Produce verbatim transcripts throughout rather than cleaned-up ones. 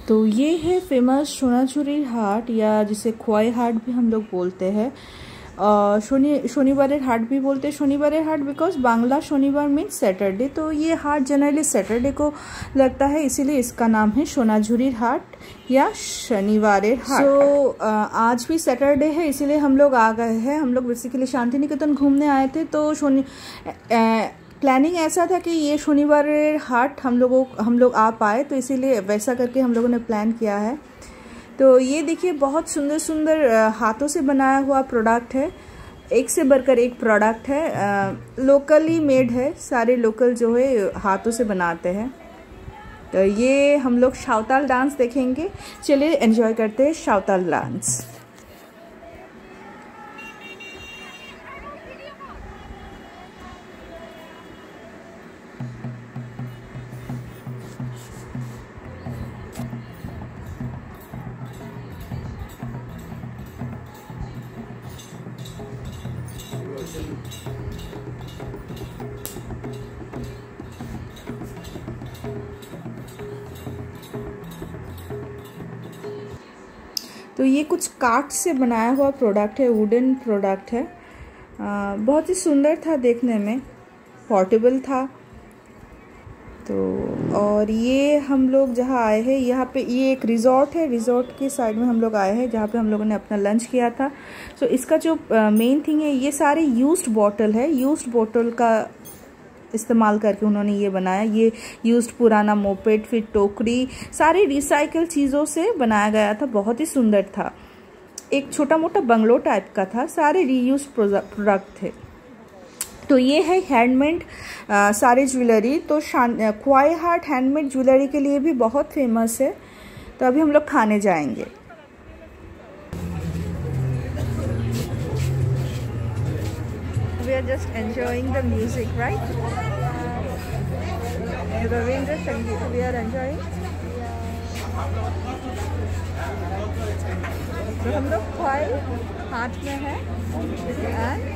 तो ये है फेमस सोनाझुरी हाट, या जिसे खोवाई हाट भी हम लोग बोलते हैं। शनि शनिवारेर हाट भी बोलते हैं। शनिवारेर हाट बिकॉज बांग्ला शनिवार मीन्स सैटरडे, तो ये हाट जनरली सैटरडे को लगता है, इसीलिए इसका नाम है सोनाझुरी हाट या शनिवारेर हाट। तो so, आज भी सैटरडे है, इसीलिए हम लोग आ गए हैं। हम लोग बेसिकली शांति निकेतन घूमने आए थे, तो शनि प्लानिंग ऐसा था कि ये शनिवार हाट हम लोगों हम लोग आ पाए, तो इसीलिए वैसा करके हम लोगों ने प्लान किया है। तो ये देखिए बहुत सुंदर सुंदर हाथों से बनाया हुआ प्रोडक्ट है, एक से बढ़कर एक प्रोडक्ट है, लोकली मेड है, सारे लोकल जो है हाथों से बनाते हैं। तो ये हम लोग सावताल डांस देखेंगे, चलिए एंजॉय करते हैं सावताल डांस। तो ये कुछ काठ से बनाया हुआ प्रोडक्ट है, वुडन प्रोडक्ट है। आ, बहुत ही सुंदर था देखने में, पोर्टेबल था। तो और ये हम लोग जहाँ आए हैं, यहाँ पे ये एक रिजॉर्ट है, रिजॉर्ट के साइड में हम लोग आए हैं, जहाँ पे हम लोगों ने अपना लंच किया था। सो इसका जो मेन थिंग है, ये सारे यूज्ड बॉटल है, यूज्ड बॉटल का इस्तेमाल करके उन्होंने ये बनाया। ये यूज्ड पुराना मोपेड, फिर टोकरी, सारे रिसाइकल चीज़ों से बनाया गया था, बहुत ही सुंदर था। एक छोटा मोटा बंगलो टाइप का था, सारे रीयूज्ड प्रोडक्ट थे। तो ये है हैंडमेड सारे ज्वेलरी। तो खोवाई हाट हैंडमेड ज्वेलरी के लिए भी बहुत फेमस है। तो अभी हम लोग खाने जाएंगे। We are just enjoying the music, right? Ravindra Sangeet, we are enjoying. तो हम लोग खोवाई हाट में हैं एंड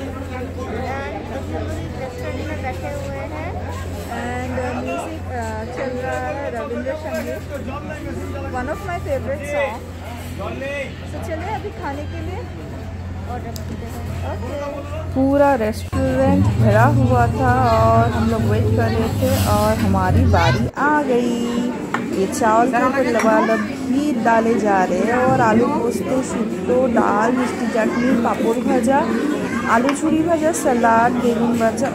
रेस्टोरेंट में बैठे हुए हैं एंड म्यूजिक चल रहा है, Rabindra Sangeet, one of my favourite song. तो चलिए अभी खाने के लिए ऑर्डर करते हैं। पूरा रेस्टोरेंट भरा हुआ था और हम लोग वेट कर रहे थे और हमारी बारी आ गई। ये चावल के ऊपर लबालब घी डाले जा रहे हैं और आलू पोस्तो, शुट्टो, दाल, मिष्टी चटनी, पापड़ भाजा, आलू छुरी भाजा, सलाद, बेगुन भाजा।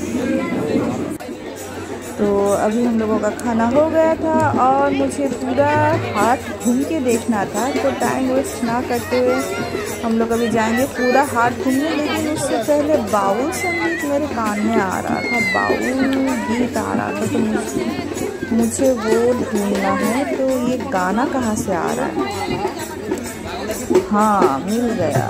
तो अभी हम लोगों का खाना हो गया था और मुझे पूरा हाट घूम के देखना था, तो टाइम वेस्ट ना करते हुए हम लोग अभी जाएंगे पूरा हाट घूमने। लेकिन उससे पहले बाउल संगीत मेरे कान में आ रहा था, बाउल गीत आ रहा था, तो मुझे मुझे वो ढूंढना है। तो ये गाना कहाँ से आ रहा है? हाँ, मिल गया।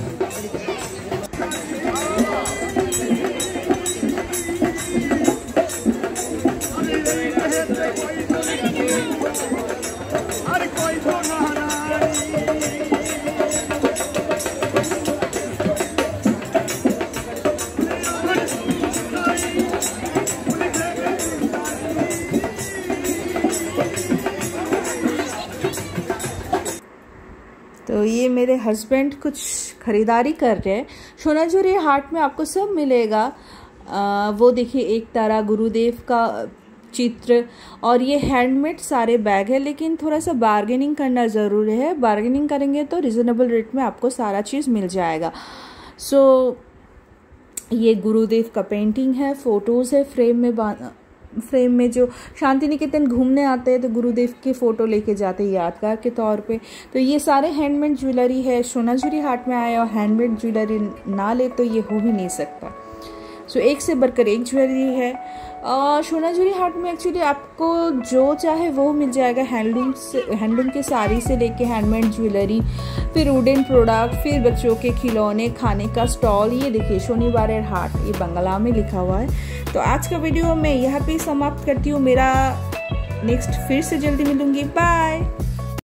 तो ये मेरे हस्बैंड कुछ ख़रीदारी कर रहे हैं। सोनाझुरी हाट में आपको सब मिलेगा। आ, वो देखिए एक तारा, गुरुदेव का चित्र, और ये हैंडमेड सारे बैग है, लेकिन थोड़ा सा बार्गेनिंग करना ज़रूरी है। बार्गेनिंग करेंगे तो रिजनेबल रेट में आपको सारा चीज़ मिल जाएगा। सो ये गुरुदेव का पेंटिंग है, फ़ोटोज़ है, फ्रेम में फ्रेम में जो शांति निकेतन घूमने आते हैं तो गुरुदेव की फ़ोटो लेके जाते हैं यादगार के तौर पे। तो ये सारे हैंडमेड ज्वेलरी है। सोनाझुरी हाट में आए और हैंडमेड ज्वेलरी ना ले तो ये हो ही नहीं सकता। सो so, एक से बढ़कर एक ज्वेलरी है। और सोनाझुरी हाट में एक्चुअली आपको जो चाहे वो मिल जाएगा, हैंडलूम से हैंडलूम के साड़ी से लेके हैंडमेड ज्वेलरी, फिर वुडन प्रोडक्ट, फिर बच्चों के खिलौने, खाने का स्टॉल। ये देखिए शनिवारेर हाट, ये बांग्ला में लिखा हुआ है। तो आज का वीडियो मैं यहाँ पे समाप्त करती हूँ। मेरा नेक्स्ट फिर से जल्दी मिलूँगी। बाय।